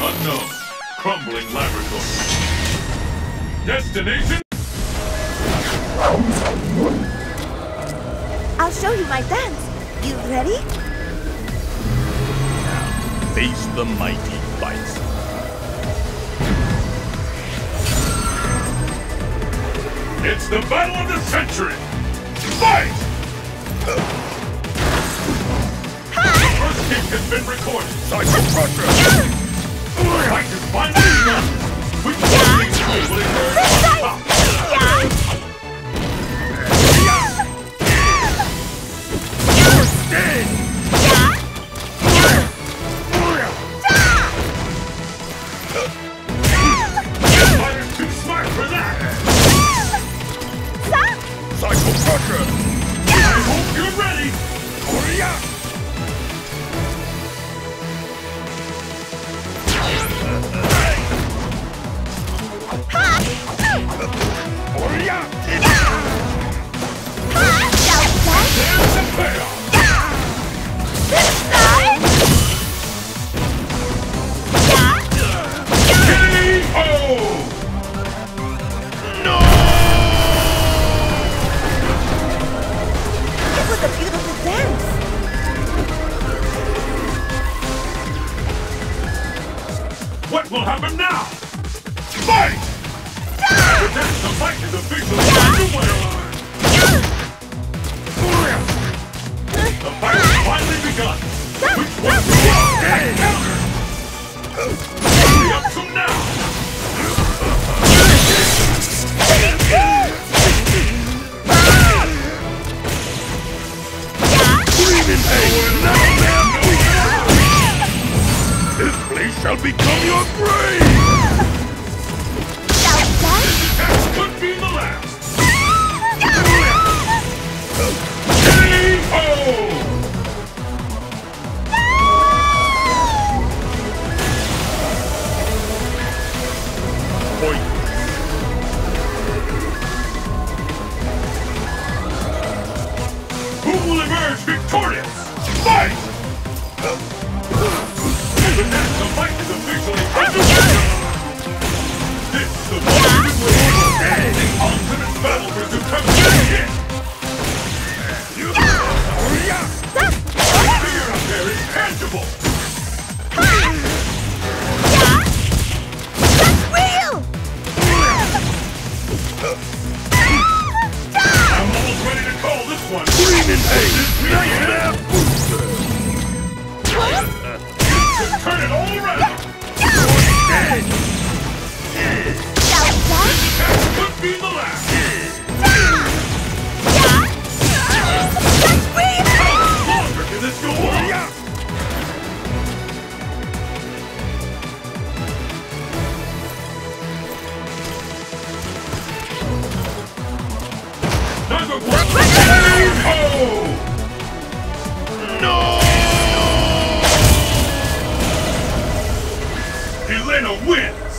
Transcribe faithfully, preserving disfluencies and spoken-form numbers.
Unknown. Crumbling laboratory. Destination? I'll show you my dance. You ready? Now, face the mighty Bison. It's the battle of the century! Fight! The first kick has been recorded. Cycle Crusher! Fight is finally done! Which one of these two will emerge on top? Fighter's too smart for that! Cycle Crusher! I hope you're ready! There's the payoff! K O! It was a beautiful dance. What will happen now? Fight! The dance of fight is officially underway! The fight has finally begun! Which one will win? And counter! Hurry up from now! Breathing pain! Now, man! This place shall become your grave! This attack could be the last! K O! Point. Who will emerge victorious? Fight! The dance of fight is officially underway! This is the ultimate way! The ultimate battle for supremacy! The fear up there is tangible! I'm almost ready to call this one! Breathing pain! Nightmare booster! Just turn it all around! Dead! This attack could be the last! How much longer can this go on? Number one! K O! No! Elena wins!